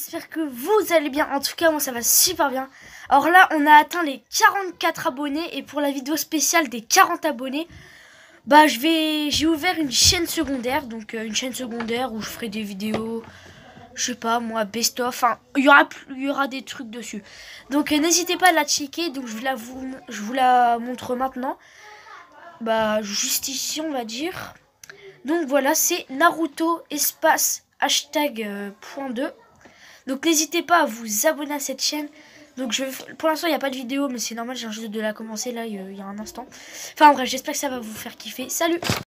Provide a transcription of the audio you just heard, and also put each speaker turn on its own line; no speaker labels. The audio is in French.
j'espère que vous allez bien. En tout cas, moi ça va super bien. Alors là, on a atteint les 44 abonnés. Et pour la vidéo spéciale des 40 abonnés, bah j'ai ouvert une chaîne secondaire. Donc une chaîne secondaire où je ferai des vidéos, je sais pas moi, best-of. Enfin, il y aura des trucs dessus. Donc n'hésitez pas à la checker. Donc je vous la montre maintenant. Bah juste ici on va dire. Donc voilà, c'est Naruto espace hashtag .2. Donc n'hésitez pas à vous abonner à cette chaîne. Donc pour l'instant il n'y a pas de vidéo, mais c'est normal, j'ai juste de la commencer là il y a un instant. Enfin bref, j'espère que ça va vous faire kiffer. Salut!